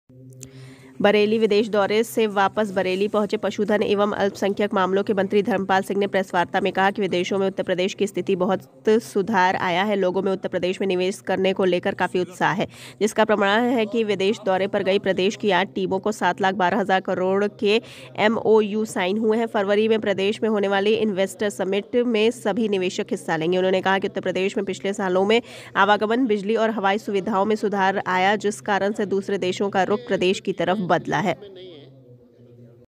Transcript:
बरेली विदेश दौरे से वापस बरेली पहुंचे पशुधन एवं अल्पसंख्यक मामलों के मंत्री धर्मपाल सिंह ने प्रेस वार्ता में कहा कि विदेशों में उत्तर प्रदेश की स्थिति बहुत सुधार आया है। लोगों में उत्तर प्रदेश में निवेश करने को लेकर काफी उत्साह है, जिसका प्रमाण है कि विदेश दौरे पर गई प्रदेश की 8 टीमों को 7,12,000 करोड़ के MOU साइन हुए हैं। फरवरी में प्रदेश में होने वाली इन्वेस्टर समिट में सभी निवेशक हिस्सा लेंगे। उन्होंने कहा कि उत्तर प्रदेश में पिछले सालों में आवागमन, बिजली और हवाई सुविधाओं में सुधार आया, जिस कारण से दूसरे देशों का रुख प्रदेश की तरफ बदला है।